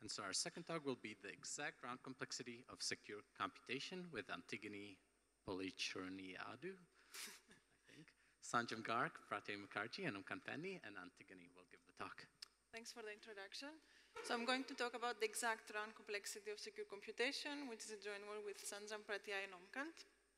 And so our second talk will be the exact round complexity of secure computation with Antigone Polichorniadou, I think. Sanjam Garg, Pratyay Mukherjee, and Umkan Penny, and Antigone will give the talk. Thanks for the introduction. So I'm going to talk about the exact round complexity of secure computation, which is a joint work with Sanjam, Pratyay, and Umkan.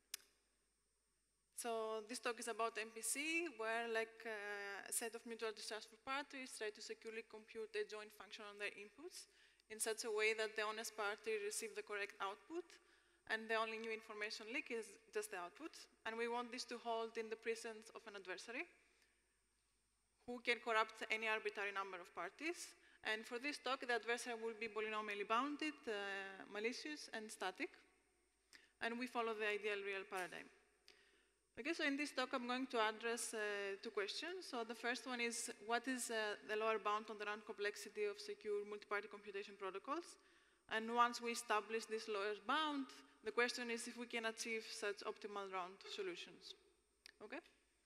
So this talk is about MPC, where like a set of mutual distrustful parties try to securely compute a joint function on their inputs in such a way that the honest party receives the correct output, and the only new information leak is just the output. And we want this to hold in the presence of an adversary who can corrupt any arbitrary number of parties. And for this talk, the adversary will be polynomially bounded, malicious, and static. And we follow the ideal real paradigm. Okay, so in this talk, I'm going to address two questions. So the first one is, what is the lower bound on the round complexity of secure multi-party computation protocols? And once we establish this lower bound, the question is if we can achieve such optimal round solutions. Okay?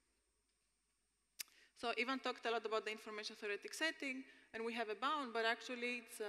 So Ivan talked a lot about the information theoretic setting, and we have a bound, but actually it's,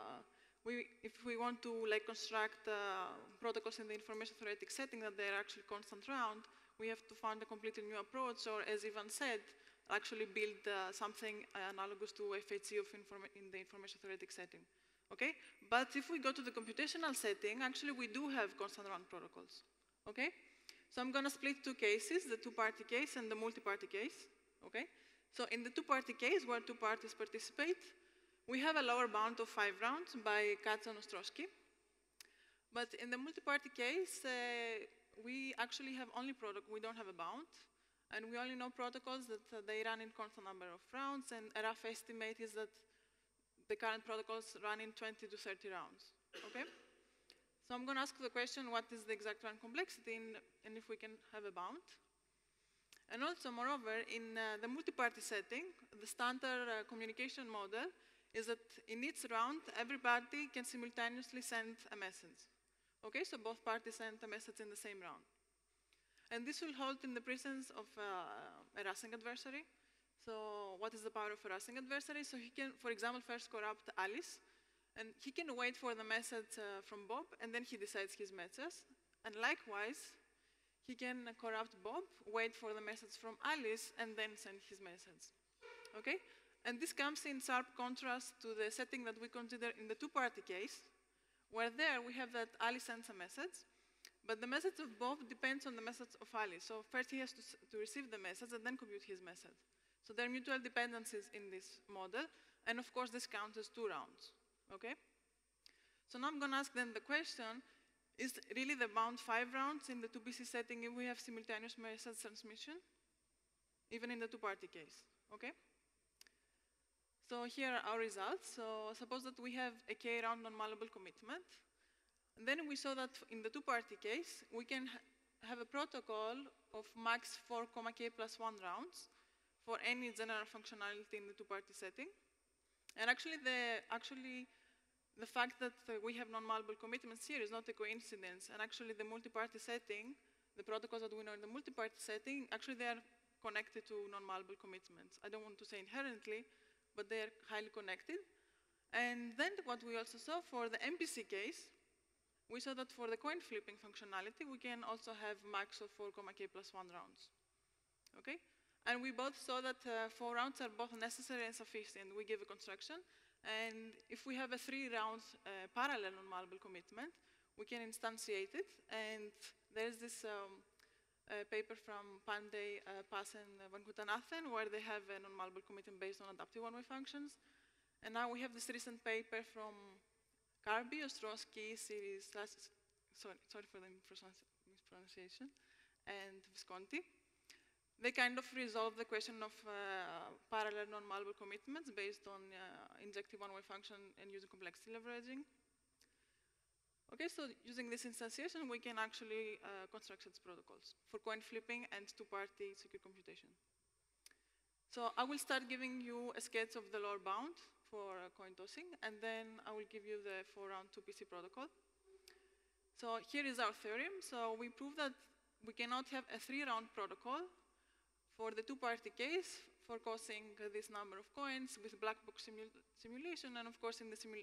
if we want to construct protocols in the information theoretic setting that they're actually constant round, we have to find a completely new approach, or as Ivan said, actually build something analogous to FHC in the information theoretic setting. Okay? But if we go to the computational setting, actually we do have constant round protocols. Okay? So I'm going to split two cases, the two-party case and the multi-party case. Okay? So in the two-party case, where two parties participate, we have a lower bound of 5 rounds by Katz and Ostrowski. But in the multi-party case, we actually have only we don't have a bound, and we only know protocols that they run in constant number of rounds, and a rough estimate is that the current protocols run in 20 to 30 rounds. Okay? So I'm going to ask the question, what is the exact round complexity, and if we can have a bound? And also, moreover, in the multi-party setting, the standard communication model is that in each round, every party can simultaneously send a message. Okay, so both parties send a message in the same round. And this will hold in the presence of a Racing adversary. So what is the power of a Racing adversary? So he can, for example, first corrupt Alice, and he can wait for the message from Bob, and then he decides his message. And likewise, he can corrupt Bob, wait for the message from Alice, and then send his message. Okay? And this comes in sharp contrast to the setting that we consider in the two-party case, where there we have that Alice sends a message, but the message of Bob depends on the message of Alice. So first he has to receive the message and then compute his message. So there are mutual dependencies in this model, and of course this counts as 2 rounds. Okay? So now I'm going to ask then the question, is really the bound 5 rounds in the 2BC setting if we have simultaneous message transmission, even in the two-party case? Okay? So here are our results. So suppose that we have a K round non-malleable commitment. And then we saw that in the two-party case, we can have a protocol of max 4, K plus 1 rounds for any general functionality in the two-party setting. And actually, the fact that we have non-malleable commitments here is not a coincidence. And actually, the multi-party setting, the protocols that we know in the multi-party setting, actually they are connected to non-malleable commitments. I don't want to say inherently, but they are highly connected. And then what we also saw for the MPC case, we saw that for the coin flipping functionality, we can also have max of 4, K plus 1 rounds. Okay? And we both saw that 4 rounds are both necessary and sufficient. We give a construction. And if we have a 3 rounds parallel non-malleable commitment, we can instantiate it. And there's this paper from Pandey, Pass, and Van Gutenathen, where they have a non-malleable commitment based on adaptive one-way functions. And now we have this recent paper from Karby, Ostrowski, series, sorry for the mispronunciation, and Visconti. They kind of resolve the question of parallel non-malleable commitments based on injective one-way function and using complexity leveraging. Okay, so using this instantiation, we can actually construct such protocols for coin flipping and two-party secure computation. So I will start giving you a sketch of the lower bound for coin tossing, and then I will give you the 4-round 2PC protocol. So here is our theorem. So we prove that we cannot have a 3-round protocol for the two-party case for causing this number of coins with black box simulation, and of course in the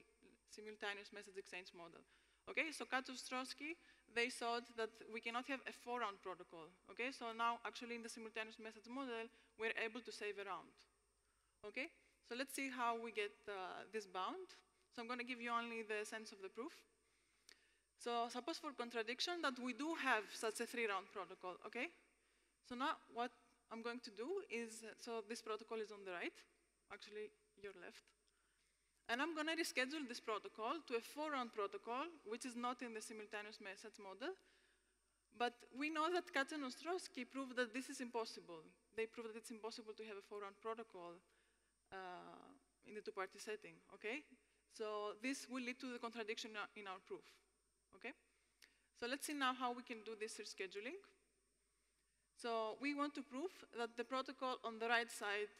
simultaneous message exchange model. Okay, so Katsov-Ostrowski, they thought that we cannot have a 4-round protocol. Okay, so now actually in the simultaneous message model, we're able to save a round. Okay, so let's see how we get this bound. So I'm going to give you only the sense of the proof. So suppose for contradiction that we do have such a 3-round protocol. Okay, so now what I'm going to do is, so this protocol is on the right, actually your left. And I'm going to reschedule this protocol to a 4-round protocol, which is not in the simultaneous message model. But we know that Katz and Ostrowski proved that this is impossible. They proved that it's impossible to have a 4-round protocol in the 2-party setting, okay? So this will lead to the contradiction in our proof, okay? So let's see now how we can do this rescheduling. So we want to prove that the protocol on the right side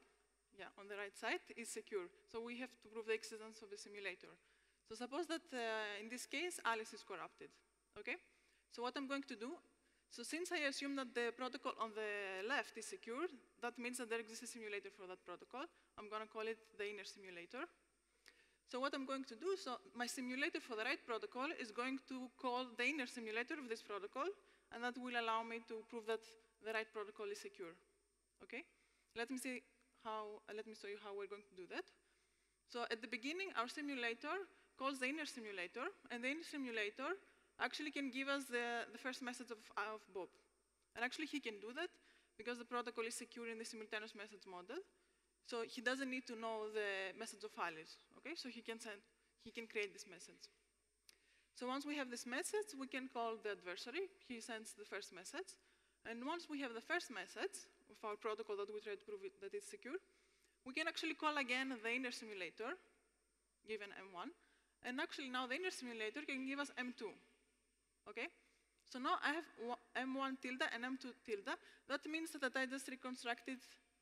is secure. So we have to prove the existence of the simulator. So suppose that in this case, Alice is corrupted, okay? So what I'm going to do, so since I assume that the protocol on the left is secure, that means that there exists a simulator for that protocol. I'm going to call it the inner simulator. So what I'm going to do, so my simulator for the right protocol is going to call the inner simulator of this protocol, and that will allow me to prove that the right protocol is secure, okay? Let me show you how we're going to do that. So at the beginning, our simulator calls the inner simulator, and the inner simulator actually can give us the first message of Bob. And actually, he can do that because the protocol is secure in the simultaneous message model. So he doesn't need to know the message of Alice, okay? So he can create this message. So once we have this message, we can call the adversary. He sends the first message. And once we have the first message of our protocol that we try to prove that it's secure, we can actually call again the inner simulator, given M1. And actually now the inner simulator can give us M2, okay? So now I have M1 tilde and M2 tilde. That means that I just reconstructed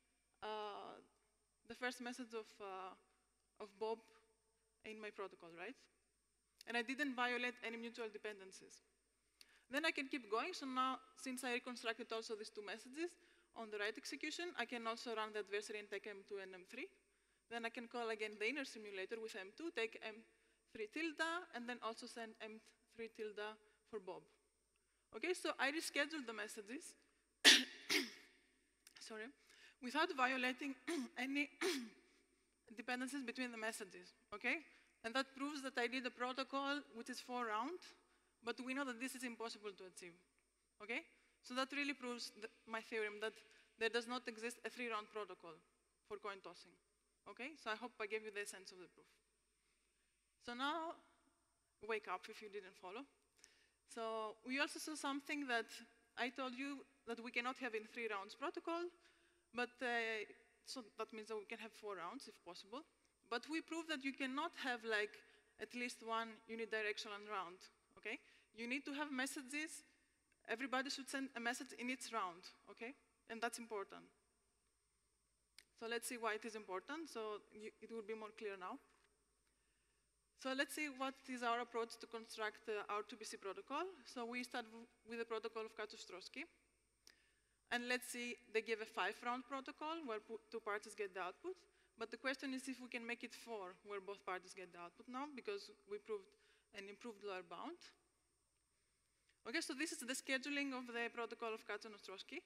the first message of Bob in my protocol, right? And I didn't violate any mutual dependencies. Then I can keep going. So now, since I reconstructed also these 2 messages, on the right execution, I can also run the adversary and take M2 and M3. Then I can call again the inner simulator with M2, take M3 tilde, and then also send M3 tilde for Bob. Okay, so I rescheduled the messages, sorry, without violating any dependencies between the messages, okay? And that proves that I did a protocol which is 4-round, but we know that this is impossible to achieve, okay? So that really proves my theorem that there does not exist a 3-round protocol for coin tossing, okay? So I hope I gave you the sense of the proof. So now, wake up if you didn't follow. So we also saw something that I told you that we cannot have in 3 rounds protocol, but so that means that we can have 4 rounds if possible. But we proved that you cannot have like at least 1 unidirectional round, okay? You need to have messages. Everybody should send a message in each round, okay? And that's important. So let's see why it is important. So it will be more clear now. So let's see what is our approach to construct our 2BC protocol. So we start with the protocol of Katsov-Ostrowski. And let's see, they give a 5-round protocol where 2 parties get the output. But the question is if we can make it 4, where both parties get the output now, because we proved an improved lower bound. Okay, so this is the scheduling of the protocol of Katsov-Ostrowski.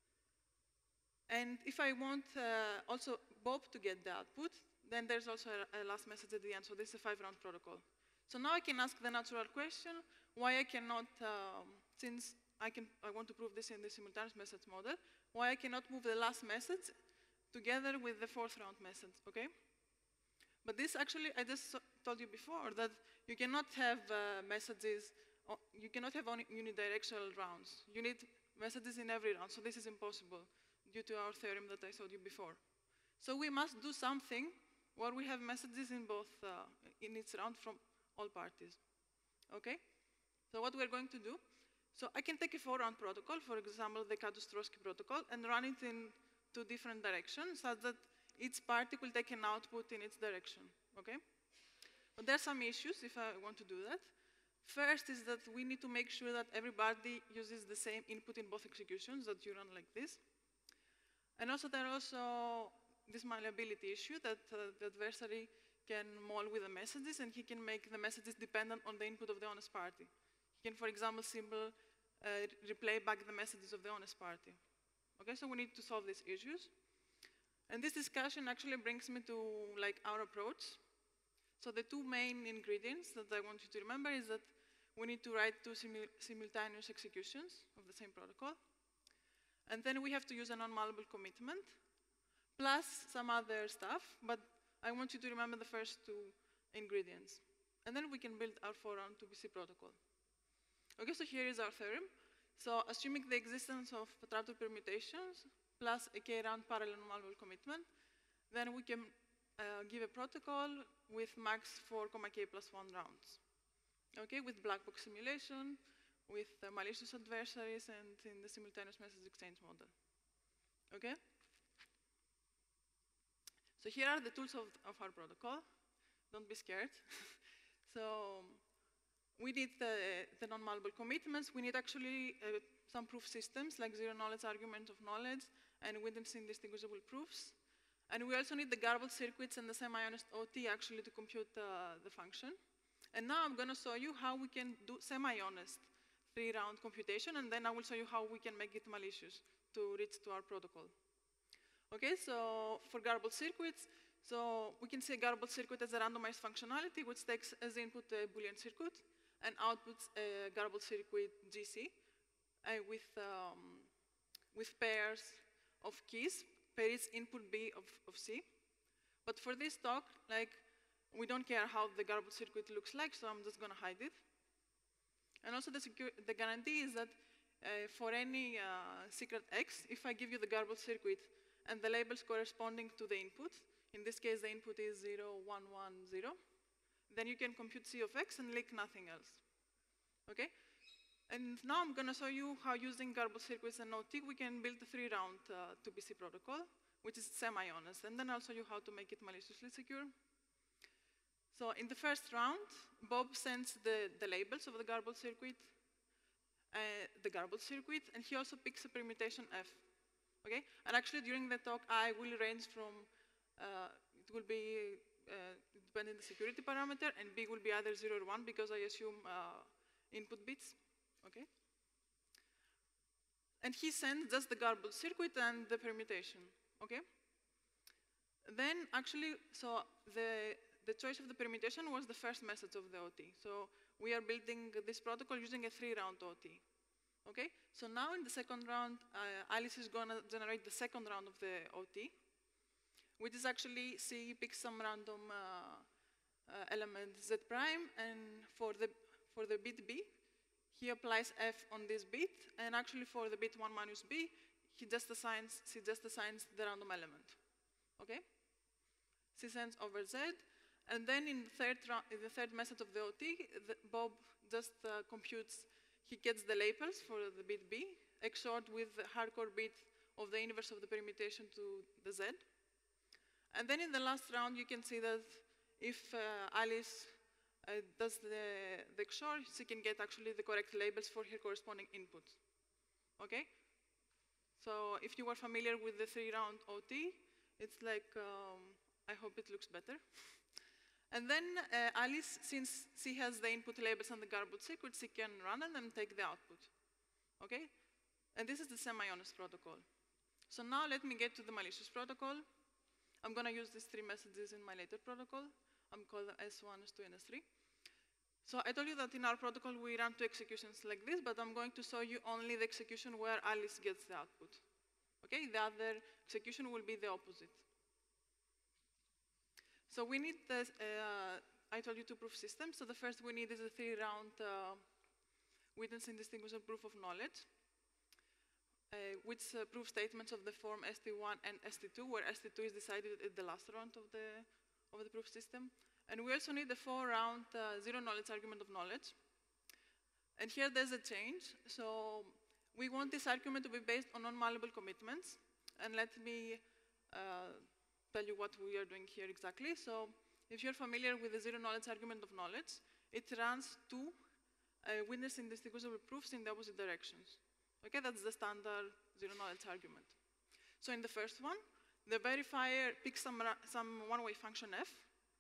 And if I want also Bob to get the output, then there's also a last message at the end. So this is a 5-round protocol. So now I can ask the natural question, why I cannot, since I want to prove this in the simultaneous message model, why I cannot move the last message together with the 4th-round message, okay? But this actually, I just told you before, that you cannot have messages, you cannot have only unidirectional rounds. You need messages in every round, so this is impossible due to our theorem that I showed you before. So we must do something where we have messages in both, in each round from all parties, okay? So what we're going to do, so I can take a 4-round protocol, for example, the Katsov-Ostrowski protocol, and run it in 2 different directions, such that each party will take an output in its direction, okay? But there are some issues if I want to do that. First is that we need to make sure that everybody uses the same input in both executions, that you run like this. And also there are also this malleability issue that the adversary can mull with the messages, and he can make the messages dependent on the input of the honest party. He can, for example, replay back the messages of the honest party. Okay, so we need to solve these issues. And this discussion actually brings me to our approach. So the two main ingredients that I want you to remember is that we need to write two simultaneous executions of the same protocol. And then we have to use a non-malleable commitment, plus some other stuff, but I want you to remember the first two ingredients. And then we can build our 4-round 2BC protocol. Okay, so here is our theorem. So assuming the existence of trapdoor permutations plus a k-round parallel non-malleable commitment, then we can give a protocol with max 4, k plus 1 rounds. Okay, with black box simulation, with malicious adversaries, and in the simultaneous message exchange model. Okay? So here are the tools of our protocol. Don't be scared. So we need the non-malleable commitments. We need actually some proof systems, like zero-knowledge argument of knowledge and witness indistinguishable proofs. And we also need the garbled circuits and the semi-honest OT actually to compute the function. And now I'm going to show you how we can do semi-honest 3-round computation, and then I will show you how we can make it malicious to reach to our protocol. Okay, so for garbled circuits, so we can see a garbled circuit as a randomized functionality, which takes as input a Boolean circuit and outputs a garbled circuit GC with pairs of keys per each input B of C. But for this talk, we don't care how the garbled circuit looks like, so I'm just going to hide it. And also the guarantee is that for any secret X, if I give you the garbled circuit and the labels corresponding to the input, in this case the input is 0, 1, 1, 0, then you can compute C of X and leak nothing else. Okay? And now I'm going to show you how using garbled circuits and OT we can build a 3-round 2BC protocol, which is semi-honest. And then I'll show you how to make it maliciously secure. So in the first round, Bob sends the labels of the garbled circuit, and he also picks a permutation F. Okay? And actually during the talk, I will range from, it will be depending on the security parameter, and B will be either 0 or 1 because I assume input bits. Okay? And he sends just the garbled circuit and the permutation. Okay? Then actually, so the choice of the permutation was the first message of the OT. So we are building this protocol using a 3-round OT. Okay? So now in the second round, Alice is going to generate the second round of the OT, which is actually C picks some random element Z prime, and for the bit B, he applies F on this bit, and actually for the bit 1 minus B, she just assigns the random element. Okay? C sends over Z, and then in the third message of the OT, Bob just computes, he gets the labels for the bit B, XORed with the hardcore bit of the inverse of the permutation to the Z. And then in the last round, you can see that if Alice does the XOR, she can get actually the correct labels for her corresponding inputs. Okay? So if you are familiar with the 3-round OT, it's like, I hope it looks better. And then Alice, since she has the input labels and the garbled circuit, she can run it and take the output. Okay? And this is the semi-honest protocol. So now let me get to the malicious protocol. I'm going to use these 3 messages in my later protocol. I'm calling them S1, S2, and S3. So I told you that in our protocol we run 2 executions like this, but I'm going to show you only the execution where Alice gets the output. Okay? The other execution will be the opposite. So we need the, I told you 2 proof systems. So the first we need is a 3-round witness indistinguishable proof of knowledge, which proof statements of the form ST1 and ST2, where ST2 is decided at the last round of the proof system. And we also need the 4-round zero-knowledge argument of knowledge. And here there's a change. So we want this argument to be based on non-malleable commitments. And let me tell you what we are doing here exactly. So if you're familiar with the zero-knowledge argument of knowledge, it runs 2 witness indistinguishable proofs in the opposite directions. Okay, that's the standard zero-knowledge argument. So in the first one, the verifier picks some one-way function F,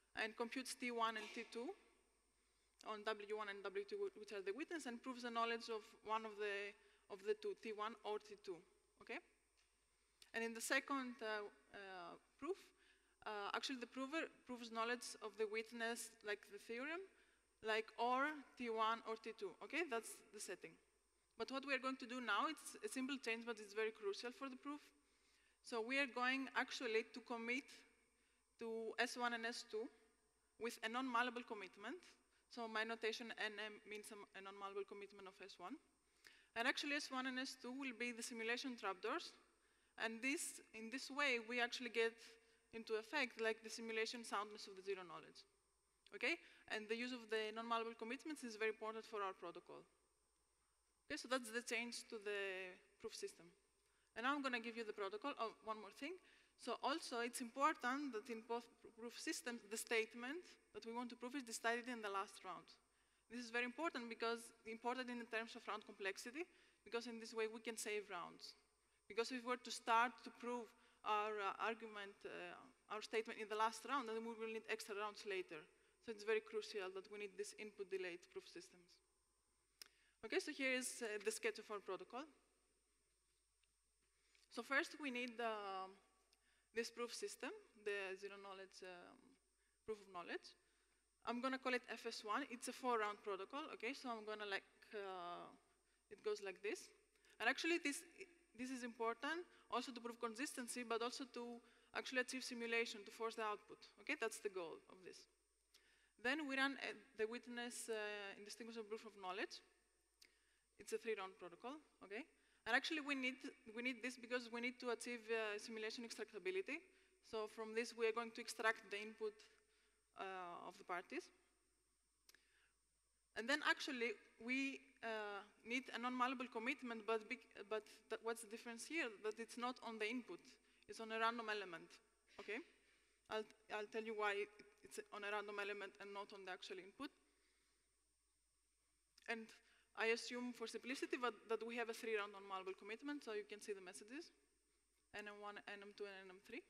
and computes T1 and T2 on W1 and W2, which are the witness, and proves the knowledge of one of the two, T1 or T2, okay? And in the second proof, actually the prover proves knowledge of the witness, like the theorem, like or T1 or T2, okay? That's the setting. But what we are going to do now, it's a simple change, but it's very crucial for the proof. So we are going actually to commit to S1 and S2 with a non-malleable commitment. So my notation NM means a non-malleable commitment of S1. And actually S1 and S2 will be the simulation trapdoors. And in this way, we actually get into effect like the simulation soundness of the zero knowledge. Okay? And the use of the non-malleable commitments is very important for our protocol. Okay, so that's the change to the proof system. And now I'm going to give you the protocol. Oh, one more thing. So also, it's important that in both proof systems, the statement that we want to prove is decided in the last round. This is very important because important in terms of round complexity, because in this way we can save rounds. Because if we were to start to prove our argument, our statement in the last round, then we will need extra rounds later. So it's very crucial that we need this input-delayed proof systems. Okay, so here is the sketch of our protocol. So first we need this proof system, the zero knowledge proof of knowledge. I'm going to call it FS1. It's a 4-round protocol, okay? So I'm going to it goes like this. And actually this is important also to prove consistency, but also to actually achieve simulation, to force the output, okay? That's the goal of this. Then we run the witness indistinguishable proof of knowledge. It's a 3-round protocol, okay? And actually we need this because we need to achieve simulation extractability. So from this we are going to extract the input of the parties. And then actually we need a non-malleable commitment, but what's the difference here? That it's not on the input, it's on a random element, okay? I'll tell you why it's on a random element and not on the actual input. And I assume for simplicity that we have a 3-round non-malleable commitment, so you can see the messages, NM1, NM2, and NM3.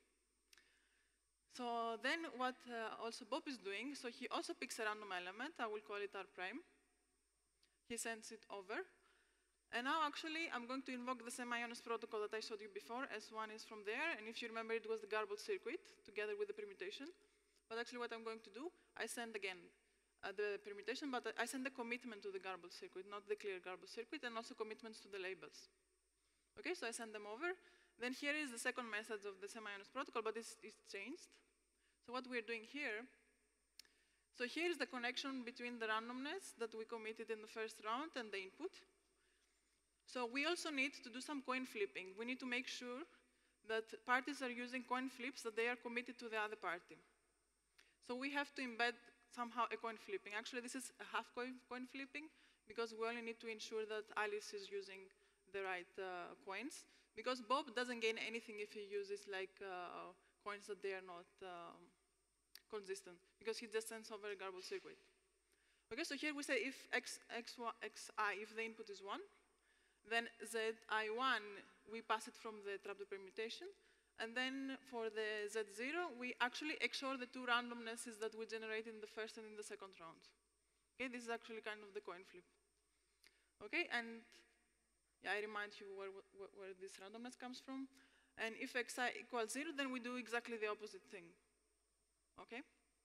So then what also Bob is doing, so he also picks a random element, I will call it R prime. He sends it over. And now actually I'm going to invoke the semi-honest protocol that I showed you before. S1 is from there, and if you remember it was the garbled circuit together with the permutation. But actually what I'm going to do, I send again the permutation, but I send the commitment to the garbled circuit, not the clear garbled circuit, and also commitments to the labels. Okay, so I send them over. Then here is the second message of the semi-honest protocol, but it's changed. So what we're doing here, so here is the connection between the randomness that we committed in the first round and the input. So we also need to do some coin flipping. We need to make sure that parties are using coin flips that they are committed to the other party. So we have to embed somehow a coin flipping. Actually, this is a half coin flipping because we only need to ensure that Alice is using the right coins. Because Bob doesn't gain anything if he uses like coins that they are not consistent, because he just sends over a garbled circuit. Okay, so here we say if xi, if the input is 1, then zi1, we pass it from the trapdoor permutation, and then for the z0, we actually XOR the two randomnesses that we generate in the first and in the second round. Okay, this is actually kind of the coin flip. Okay, and yeah, I remind you where this randomness comes from. And if xi equals 0, then we do exactly the opposite thing. Okay?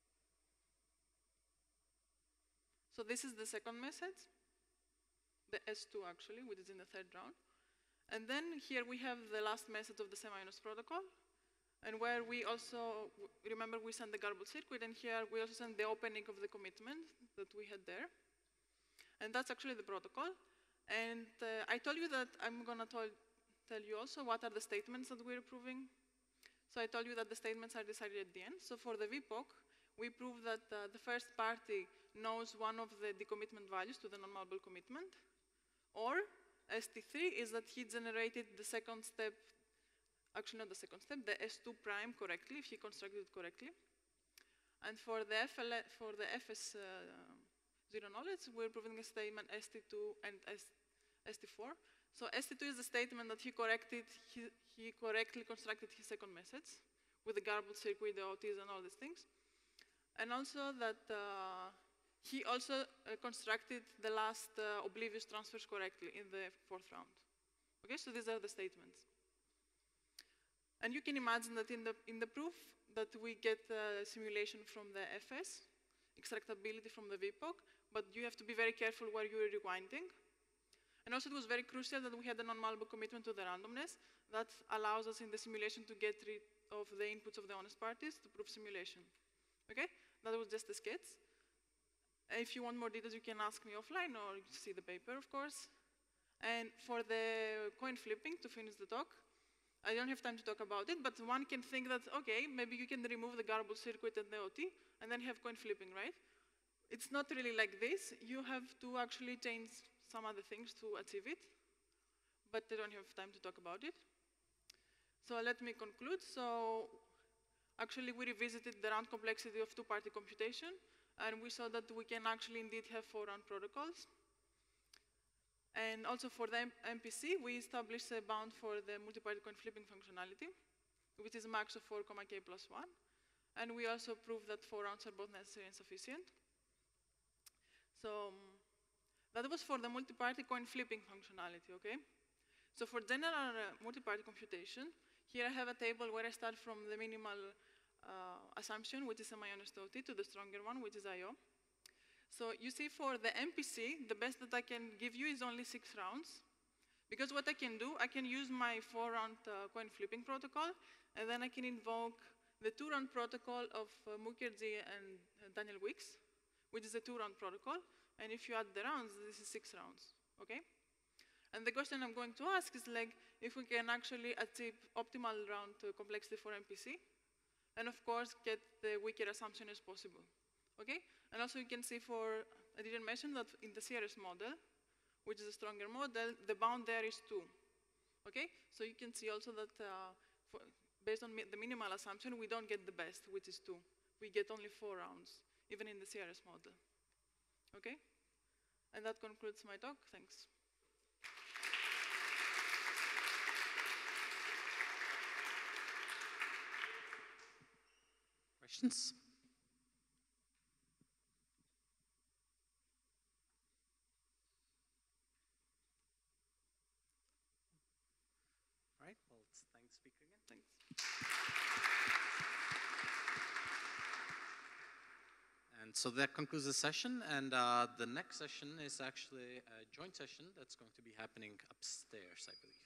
So this is the second message, the S2 actually, which is in the third round. And then here we have the last message of the semi-honest protocol, and where we also, remember we send the garbled circuit, and here we also send the opening of the commitment that we had there. And that's actually the protocol. And I told you that I'm going to tell you also what are the statements that we're proving. So I told you that the statements are decided at the end. So for the VPOC, we prove that the first party knows one of the decommitment values to the non-malleable commitment. Or ST3 is that he generated the second step, actually not the second step, the S2 prime correctly, if he constructed it correctly. And for the FS0 knowledge, we're proving a statement ST2 and ST4. So ST2 is the statement that he correctly constructed his second message with the garbled circuit, the OTs, and all these things. And also that he also constructed the last oblivious transfers correctly in the 4th round. Okay, so these are the statements. And you can imagine that in the proof that we get simulation from the FS, extractability from the VPOC, but you have to be very careful where you are rewinding. And also it was very crucial that we had a non-malleable commitment to the randomness that allows us in the simulation to get rid of the inputs of the honest parties to prove simulation. Okay, that was just a sketch. If you want more details, you can ask me offline or see the paper, of course. And for the coin flipping, to finish the talk, I don't have time to talk about it, but one can think that, okay, maybe you can remove the garbled circuit and the OT, and then have coin flipping, right? It's not really like this. You have to actually change some other things to achieve it, but I don't have time to talk about it. So let me conclude. So actually, we revisited the round complexity of two-party computation, and we saw that we can actually indeed have 4-round protocols. And also for the MPC, we established a bound for the multi-party coin flipping functionality, which is max of 4, k plus 1. And we also proved that 4 rounds are both necessary and sufficient. So that was for the multi-party coin flipping functionality, okay? So for general multi-party computation, here I have a table where I start from the minimal assumption, which is semi-honest OT, to the stronger one, which is IO. So you see for the MPC, the best that I can give you is only 6 rounds. Because what I can do, I can use my 4-round coin flipping protocol, and then I can invoke the 2-round protocol of Mukherjee and Daniel Wicks, which is a 2-round protocol. And if you add the rounds, this is 6 rounds, okay? And the question I'm going to ask is like, if we can actually achieve optimal round complexity for MPC, and of course, get the weaker assumption as possible, okay? And also you can see for, I didn't mention that in the CRS model, which is a stronger model, the bound there is 2, okay? So you can see also that based on the minimal assumption, we don't get the best, which is 2. We get only 4 rounds, even in the CRS model, okay? And that concludes my talk, thanks. Questions? All right, well, thanks, speaker again. Thanks. And so that concludes the session, and the next session is actually a joint session that's going to be happening upstairs, I believe.